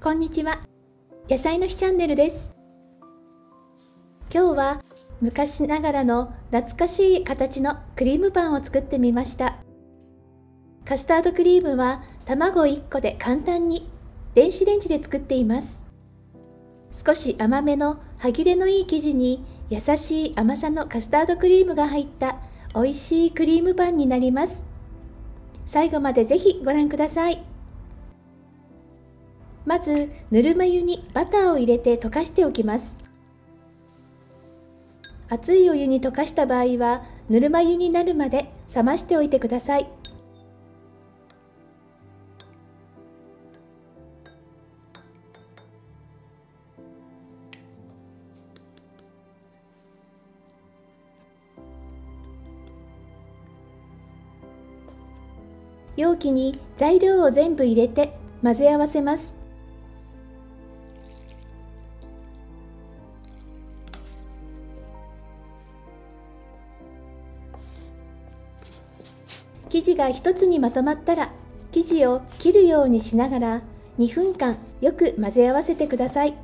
こんにちは。野菜の日チャンネルです。今日は昔ながらの懐かしい形のクリームパンを作ってみました。カスタードクリームは卵1個で簡単に電子レンジで作っています。少し甘めの歯切れのいい生地に優しい甘さのカスタードクリームが入った美味しいクリームパンになります。最後までぜひご覧ください。まずぬるま湯にバターを入れて溶かしておきます。熱いお湯に溶かした場合はぬるま湯になるまで冷ましておいてください。容器に材料を全部入れて混ぜ合わせます。生地が一つにまとまったら、生地を切るようにしながら2分間よく混ぜ合わせてください。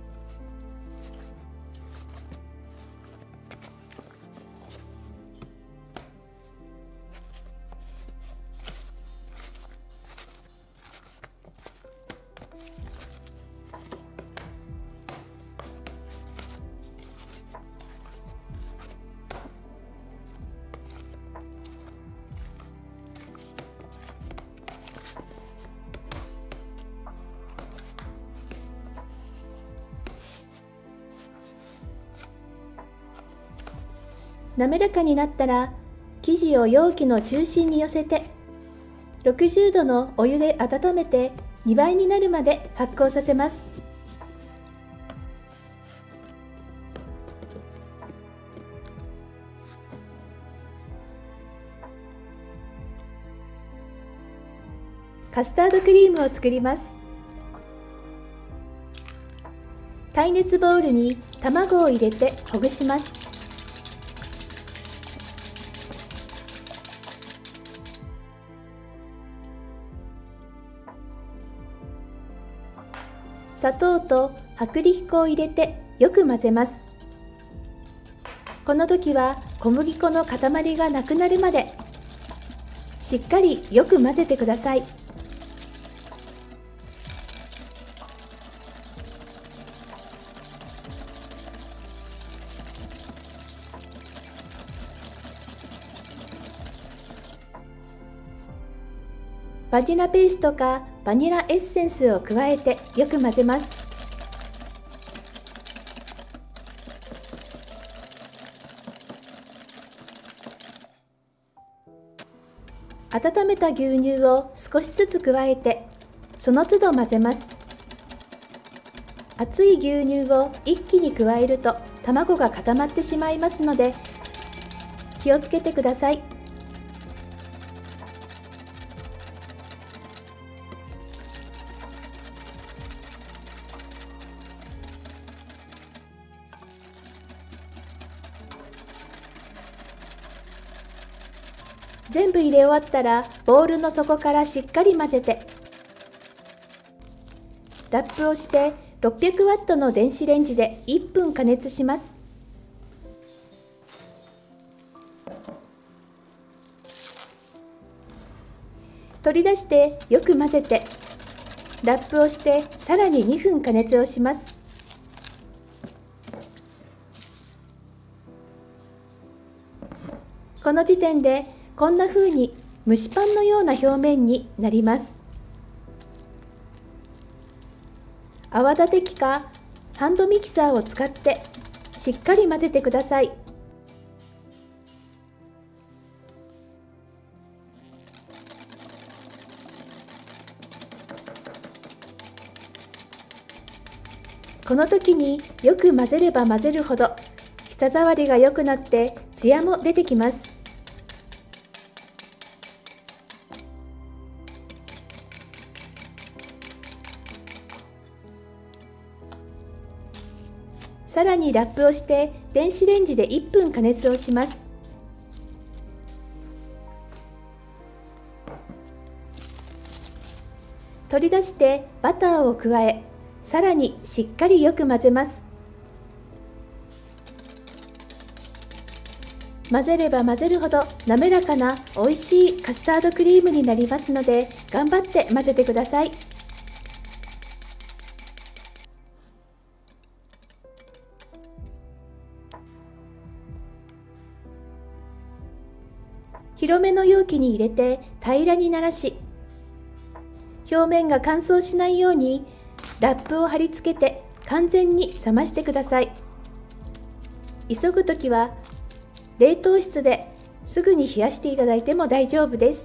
滑らかになったら生地を容器の中心に寄せて60度のお湯で温めて2倍になるまで発酵させます。カスタードクリームを作ります。耐熱ボウルに卵を入れてほぐします。砂糖と薄力粉を入れてよく混ぜます。この時は小麦粉の塊がなくなるまでしっかりよく混ぜてください。バニラペーストかバニラエッセンスを加えてよく混ぜます。温めた牛乳を少しずつ加えてその都度混ぜます。熱い牛乳を一気に加えると卵が固まってしまいますので気をつけてください。全部入れ終わったらボウルの底からしっかり混ぜてラップをして600ワットの電子レンジで1分加熱します。取り出してよく混ぜてラップをしてさらに2分加熱をします。この時点でこんな風に蒸しパンのような表面になります。泡立て器かハンドミキサーを使ってしっかり混ぜてください。この時によく混ぜれば混ぜるほど舌触りが良くなってツヤも出てきます。さらにラップをして電子レンジで1分加熱をします。 取り出してバターを加え、さらにしっかりよく混ぜます。混ぜれば混ぜるほど滑らかな美味しいカスタードクリームになりますので、頑張って混ぜてください。広めの容器に入れて平らにならし、表面が乾燥しないようにラップを貼り付けて完全に冷ましてください。急ぐときは冷凍室ですぐに冷やしていただいても大丈夫です。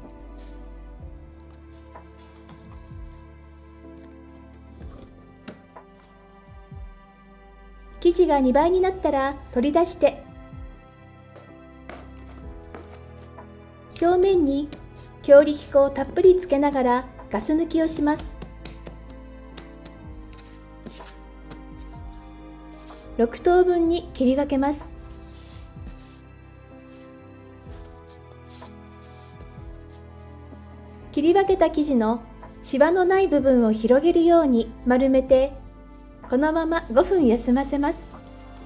生地が2倍になったら取り出して、表面に強力粉をたっぷりつけながらガス抜きをします。6等分に切り分けます。切り分けた生地のシワのない部分を広げるように丸めて、このまま5分休ませます。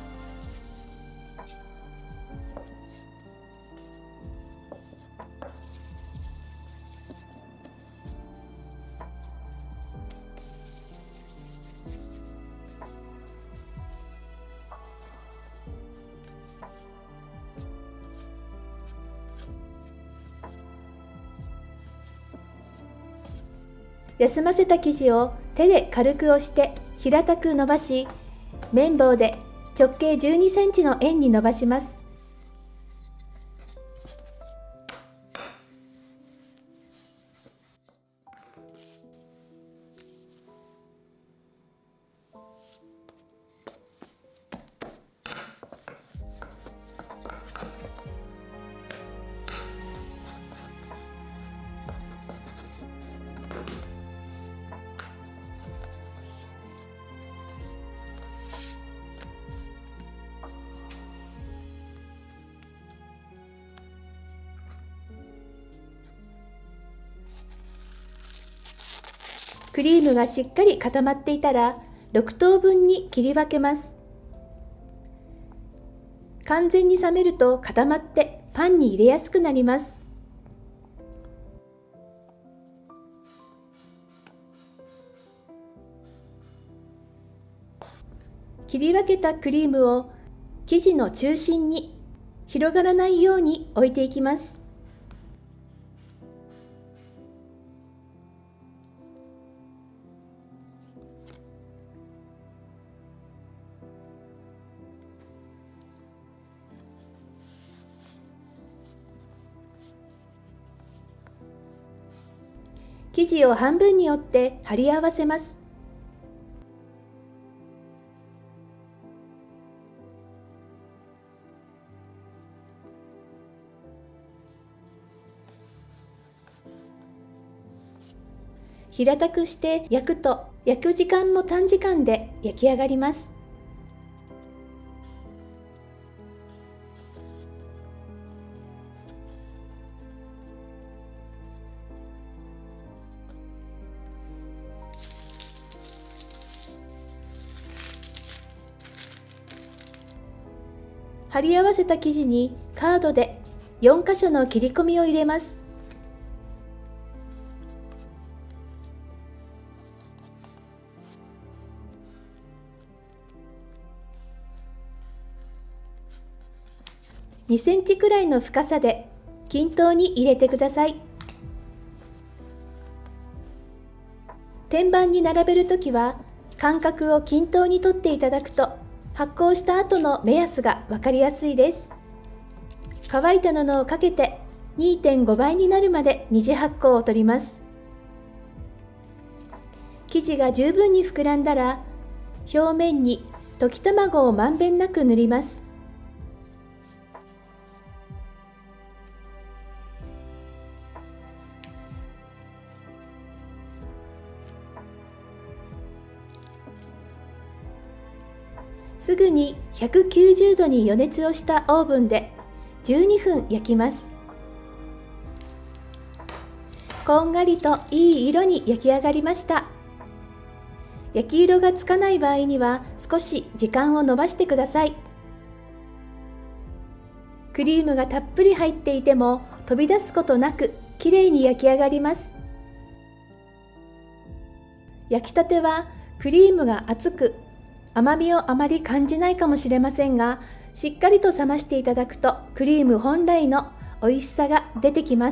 休ませた生地を手で軽く押して平たく伸ばし、綿棒で直径12センチの円に伸ばします。クリームがしっかり固まっていたら6等分に切り分けます。完全に冷めると固まってパンに入れやすくなります。切り分けたクリームを生地の中心に広がらないように置いていきます。生地を半分に折って貼り合わせます。平たくして焼くと、焼く時間も短時間で焼き上がります。貼り合わせた生地にカードで4箇所の切り込みを入れます。2センチくらいの深さで均等に入れてください。天板に並べるときは間隔を均等にとっていただくと、発酵した後の目安が分かりやすいです。乾いた布をかけて 2.5 倍になるまで二次発酵を取ります。生地が十分に膨らんだら、表面に溶き卵をまんべんなく塗ります。すぐに190度に予熱をしたオーブンで12分焼きます。 こんがりといい色に焼き上がりました。焼き色がつかない場合には少し時間を延ばしてください。クリームがたっぷり入っていても飛び出すことなくきれいに焼き上がります。焼きたてはクリームが熱く甘みをあまり感じないかもしれませんが、しっかりと冷ましていただくとクリーム本来の美味しさが出てきます。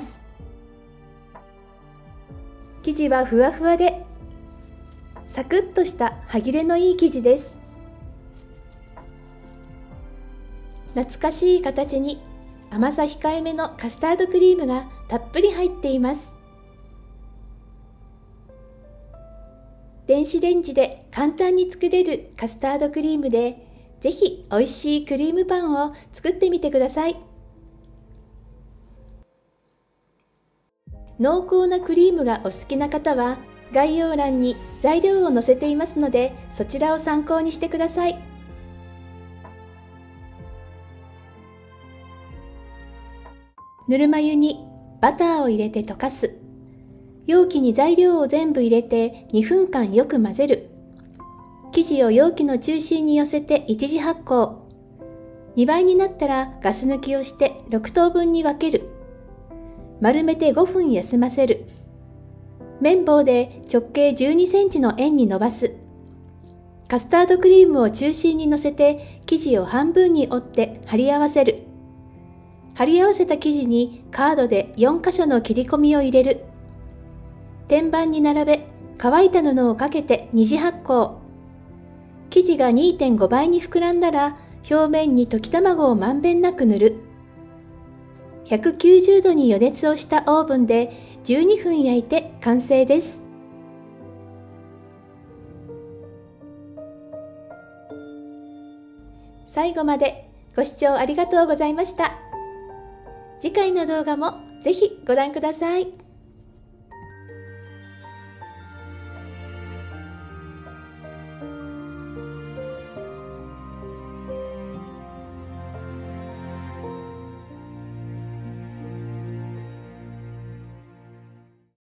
生地はふわふわでサクッとした歯切れのいい生地です。懐かしい形に甘さ控えめのカスタードクリームがたっぷり入っています。電子レンジで簡単に作れるカスタードクリームで、ぜひ美味しいクリームパンを作ってみてください。濃厚なクリームがお好きな方は概要欄に材料を載せていますので、そちらを参考にしてください。ぬるま湯にバターを入れて溶かす。容器に材料を全部入れて2分間よく混ぜる。生地を容器の中心に寄せて一次発酵。2倍になったらガス抜きをして6等分に分ける。丸めて5分休ませる。綿棒で直径12センチの円に伸ばす。カスタードクリームを中心に乗せて生地を半分に折って貼り合わせる。貼り合わせた生地にカードで4箇所の切り込みを入れる。天板に並べ、乾いた布をかけて2次発酵。生地が 2.5 倍に膨らんだら、表面に溶き卵をまんべんなく塗る。190度に予熱をしたオーブンで12分焼いて完成です。最後までご視聴ありがとうございました。次回の動画もぜひご覧ください。